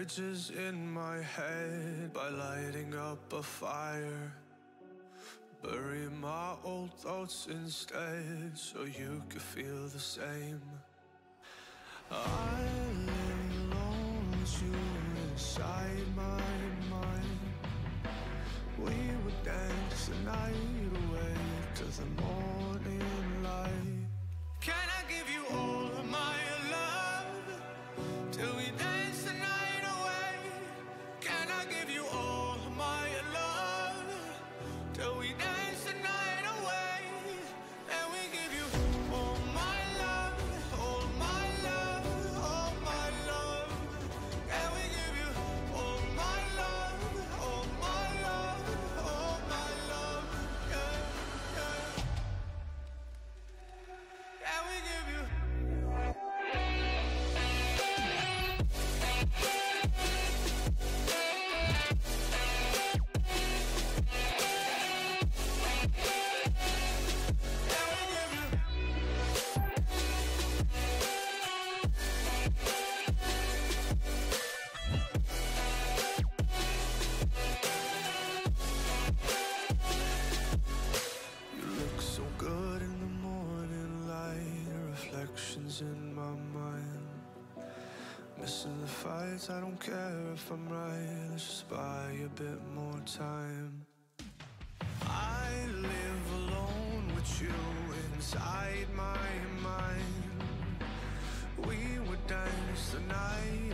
images in my head by lighting up a fire. Bury my old thoughts instead so you could feel the same. I lay alone with you inside my mind. We would dance the night away to the morning light. Can I give you all of my love till we dance the night away? Can I give you all of my love till we dance the night away? And we give you all my love, all my love, all my love. And we give you all my love, all my love, all my love. Yeah, yeah. And we give you. Good in the morning light, reflections in my mind. Missing the fights, I don't care if I'm right. Let's just buy a bit more time. I live alone with you inside my mind. We would dance the night